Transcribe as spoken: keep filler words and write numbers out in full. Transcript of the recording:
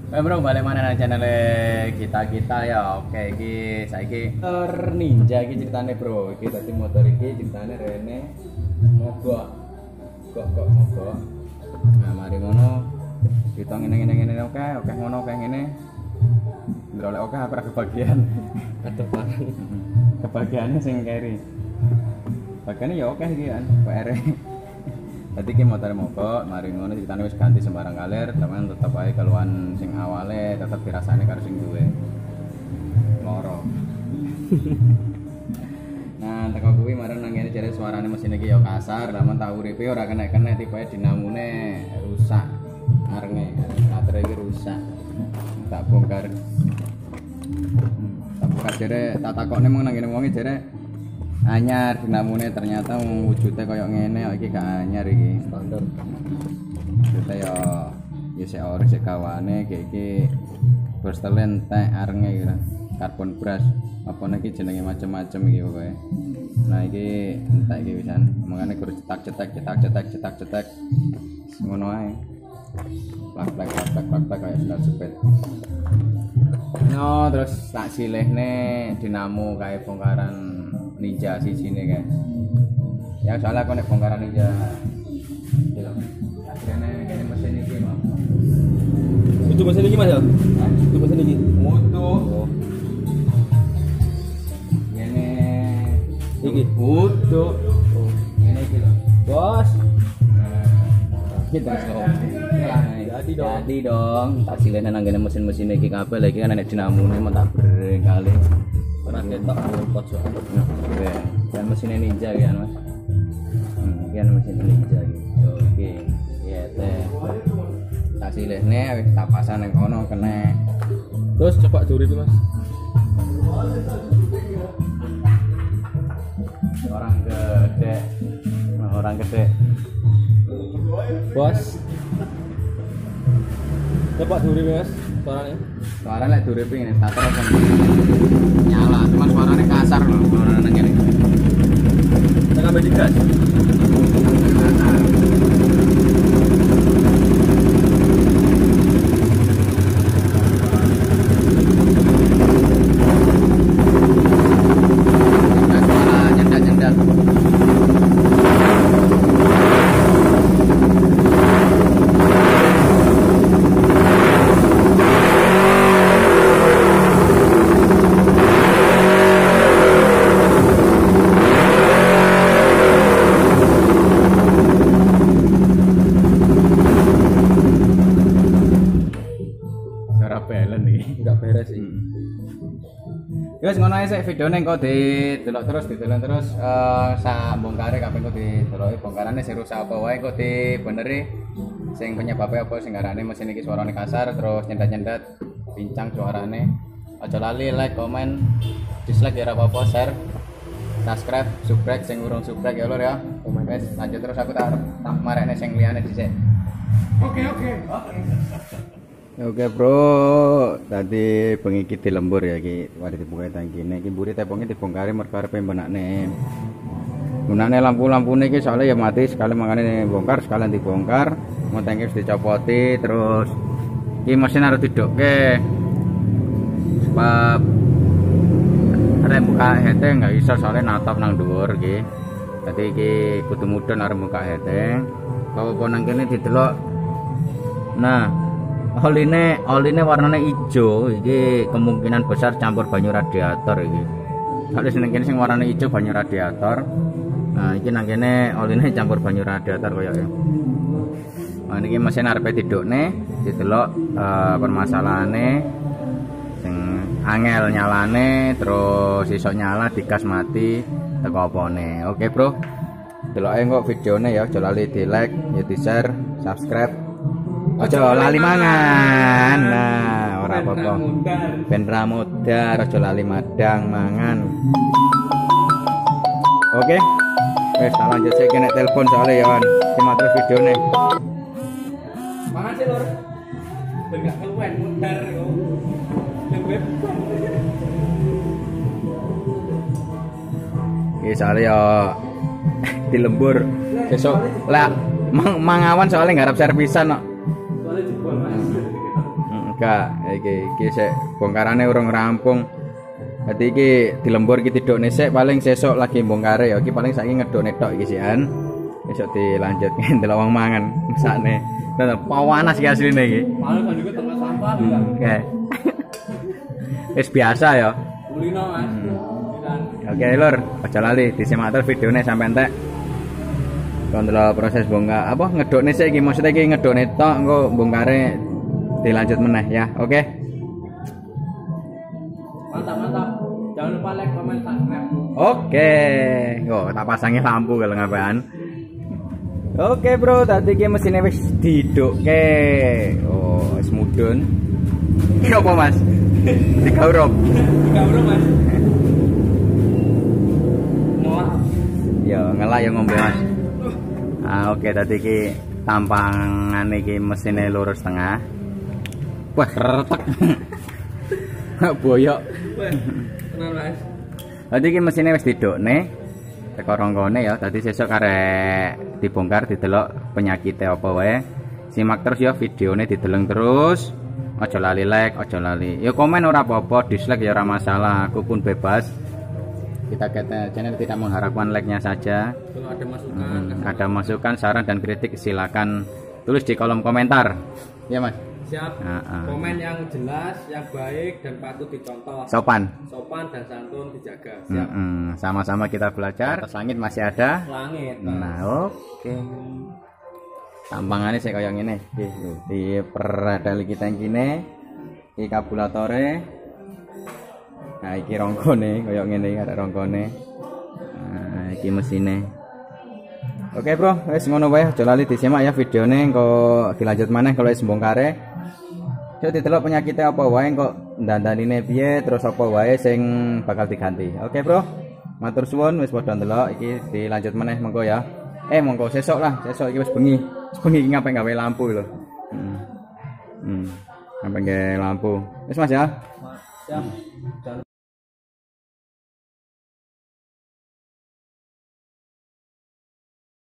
Eh bro, balik mana nang channel kita kita ya. Oke, iki saiki motor ninja iki ceritane bro. Iki dadi motor iki ceritane rene mogok. Kok kok mogok. Nah, mari ngono kita ngene ngene ngene oke, oke ngono oke ngene. Ngrolek oke aku ora kebagian. Aduh parah. Kebagiannya sing keri. Bagiannya ya oke iki kan, P R. Dadi ki motor mogok, mari ngono ceritane wis ganti sembarang kalir, teman tetep ae keluhan sing awale tetep dirasane karo sing duwe. Loro. Nah, teko kuwi marang nang ngene jare suarane mesin iki ya kasar, lamun tak uripe ora kena-kena tibae dinamune rusak. Arenge, baterai iki rusak. Tak bongkar. Tak bongkar jare tak takokne mung nang ngene wonge jare anyar dinamune ternyata wujudnya kayak ngene iki gak anyar iki standar. Kita ya ya sik ora sik gawane iki Berstelen teh arenge iki karbon brush apa niki jenenge macam-macam iki pokoke. Nah iki entek iki wisan mangane kudu cetak-cetak cetak-cetak cetak-cetak ngono ae. Plak-plak plak-plak plak-plak kayak sendal jepit. No, terus tak silehne dinamo kayak bongkaran Ninja sih sini guys. Ya soalnya aku nek bongkaran Ninja. Gitu. Akhirnya kene mesin iki mau. Itu mesin iki Mas ya? Hah? Itu mesin iki. Mutu. Ngene iki mutu. Oh, ngene iki lho. Bos. Nah, kita dong. Jadi dong. Jadi dong. Tak silene nang ngene mesin-mesin iki kabel iki kan nek dinamone mau tak breng kali. Ora ketok pot soal. Oke, kan mesinnya Ninja kan Mas. Hmm, kan mesin Ninja gitu. Oke. Iya teh. Tak silehne wis tak pasang nang kono kena. Terus coba duri Mas. Orang gede. Nah, orang gede. Bos. Coba duri Mas, suaranya. Suara lek dure ping ngene starter kan nyala, cuma suaranya kasar loh, suara nang ngene. Tekan bedi gas. Suara nyendak-nyendak. Enggak beres sih. Ya wis ngono ae sik videone engko didelok terus didelok terus eh sak bongkare kabeh engko dideloki bongkarane sing rusak apa wae engko dibeneri sing penyebabnya apa sing garane mesin iki suarane kasar terus nyendat-nyendat pincang suarane. Aja lali like, komen, dislike ya ora apa-apa, share, subscribe, subrek sing urung subrek ya lur ya. Wes lanjut terus aku tak tak marekne sing liyane dhisik. Oke oke. Oke bro, tadi bengi iki dilembur ya iki, wadi dibuka tangkine. Iki mburi tepongnya dibongkari mergo arepe benakne. Gunane lampu-lampune iki soalnya ya mati sekali makane bongkar sekalian dibongkar. Mau tangki wis dicopoti terus iki mesin harus didokke. Sebab arep buka hete enggak bisa soalnya natap nang dhuwur iki. Dadi iki kudu mudhun arep buka hete. Apa nang kene didelok. Nah, Oline, oline warnanya hijau. Iki kemungkinan besar campur banyu radiator iki. Kalau seneng kene sing warnanya hijau banyu radiator. Nah, iki nang kene oline campur banyu radiator koyo ya. Nah, niki mesin arepe didukne, didelok uh, permasalahane sing angel nyalane terus iso nyala digas mati teko opone. Oke, Bro. Deloke kok videone ya, aja lali di-like, ya di-share, subscribe. Aja lali mangan. Nah, ora apa-apa. Ben ra mudar, aja lali madang mangan. Oke. Wes tak lanjut sik nek telepon soalnya ya, simak terus videone. Mangan sih, Lur. Ben gak keluwen mudar yo. Web. Iki soalnya ya di lembur. Besok lah mang mangawan soalnya ngarep servisan kok. Enggak, iki iki sik bongkarane urung rampung. Dadi iki dilembur iki tidukne sik paling sesuk lagi bongkare ya iki paling saiki ngedone tok iki sian. Besok dilanjut ndelok wong mangan mesakne. Tetep panas iki asline iki. Panas kan juga tempat sampah juga. Oke. Wis biasa ya. Kulino Mas. Oke lur, aja lali disimak terus videone sampai entek. Kontrol proses bongkar apa ngedokne sik iki maksudnya iki ngedokne tok engko bongkare dilanjut meneh ya. Oke. Mantap mantap. Jangan lupa like, comment, subscribe. Oke. Kok tak pasangi lampu kalau ngapain. Oke bro, tadi ki mesinnya wis didukke. Oh, wis mudhun. Iki apa Mas? Digaurop. Digaurop Mas. Ya ngelak ya ngombe Mas. Ah oke tadi ki tampangan iki mesinnya lurus tengah. Wah retek. Boyok. Tenang Mas. Tadi ki mesinnya wis didukne. Teko rongkone ya. Tadi sesuk arek dibongkar didelok penyakitnya apa wae. Simak terus ya videone dideleng terus. Aja lali like, aja lali. Ya komen ora apa-apa, dislike ya ora masalah. Aku pun bebas. Kita kata channel tidak mengharapkan like-nya saja. Kalau ada masukan, Hmm, ada masukan, saran dan kritik silakan tulis di kolom komentar. Ya Mas. siap. Nah, ah. Komen yang jelas, yang baik dan patut dicontoh. Sopan. Sopan dan santun dijaga. Siap. Mm-mm. Sama-sama kita belajar. Atas langit masih ada. Langit. Nah, oke. Tampangannya saya kayak gini. Di peradali kita yang gini. Di kabulatore. Nah, iki rongkone kayak gini ada rongkone. Nah, iki mesinnya. Oke bro, wis ngono wae. Aja lali disimak ya videone engko dilanjut maneh kalau wis mbongkare. Yo didelok penyakitnya apa wae kok dandanine piye terus apa wae sing bakal diganti. Oke bro. Matur suwun wis padha ndelok iki dilanjut maneh mengko ya. Eh mengko sesuk lah, sesuk iki wis bengi. Wis bengi iki ngapain gawe lampu lho. Hmm. Hmm. Ngapain gawe lampu. Wis Mas ya. Siap.